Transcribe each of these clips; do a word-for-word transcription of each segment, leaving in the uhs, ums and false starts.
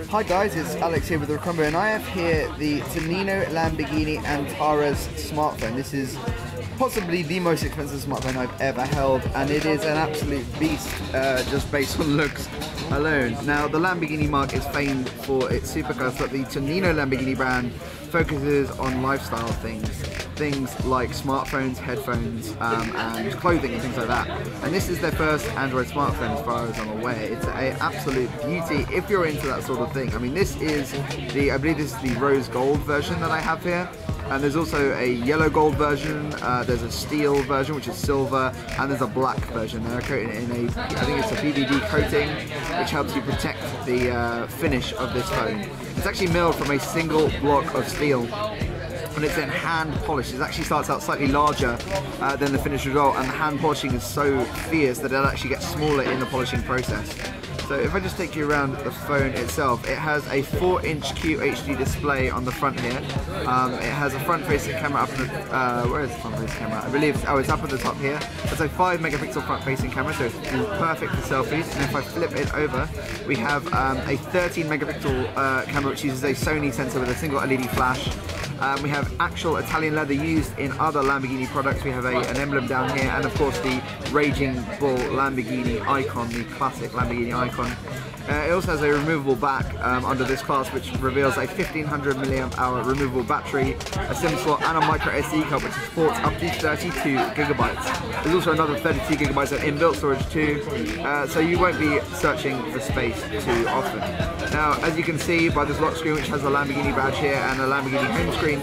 Hi guys, it's Alex here with Recombu, and I have here the Tonino Lamborghini Antares smartphone. This is possibly the most expensive smartphone I've ever held, and it is an absolute beast uh, just based on looks alone. Now, the Lamborghini marque is famed for its supercars, but the Tonino Lamborghini brand focuses on lifestyle things. Things like smartphones, headphones, um, and clothing and things like that. And this is their first Android smartphone as far as I'm aware. It's an absolute beauty if you're into that sort of thing. I mean, this is the, I believe this is the rose gold version that I have here. And there's also a yellow gold version, uh, there's a steel version which is silver, and there's a black version. They're coated in a, I think it's a P V D coating, which helps you protect the uh, finish of this phone. It's actually milled from a single block of steel, and it's then hand polished. It actually starts out slightly larger uh, than the finished result, and the hand polishing is so fierce that it actually gets smaller in the polishing process. So if I just take you around the phone itself, it has a four inch Q H D display on the front here. Um, it has a front-facing camera up in the, uh, where is the front-facing camera? I believe, oh, it's up at the top here. It's a five megapixel front-facing camera, so it's perfect for selfies. And if I flip it over, we have um, a thirteen megapixel uh, camera, which uses a Sony sensor with a single L E D flash. Um, we have actual Italian leather used in other Lamborghini products. We have a, an emblem down here, and of course the Raging Bull Lamborghini icon, the classic Lamborghini icon. Uh, it also has a removable back um, under this class, which reveals a fifteen hundred milliamp hour removable battery, a SIM slot, and a micro S D card, which supports up to thirty-two gigabytes. There's also another thirty-two gigabytes of inbuilt storage too, uh, so you won't be searching for space too often. Now, as you can see by this lock screen, which has a Lamborghini badge here and a Lamborghini home screen,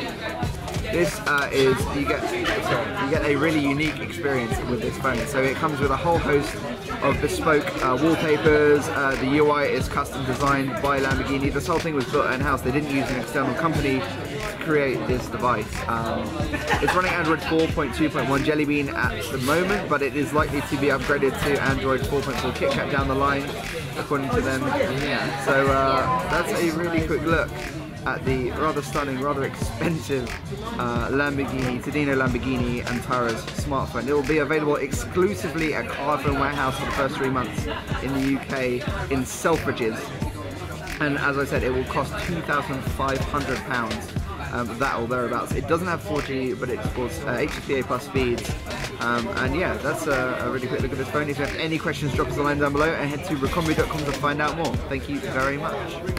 this uh, is, you get, sorry, you get a really unique experience with this phone. So it comes with a whole host of bespoke uh, wallpapers. Uh, the U I is custom designed by Lamborghini. This whole thing was built in-house. They didn't use an external company to create this device. Um, it's running Android four point two point one Jelly Bean at the moment, but it is likely to be upgraded to Android four point four KitKat down the line, according to them. Yeah. So uh, that's a really quick look at the rather stunning, rather expensive uh, Lamborghini, Tonino Lamborghini Antares smartphone. It will be available exclusively at Car Phone Warehouse for the first three months in the U K in Selfridges. And as I said, it will cost two thousand five hundred pounds, um, that or thereabouts. It doesn't have four G, but it supports uh, H S P A plus speeds. Um, and yeah, that's a, a really quick look at this phone. If you have any questions, drop us a line down below and head to recombu dot com to find out more. Thank you very much.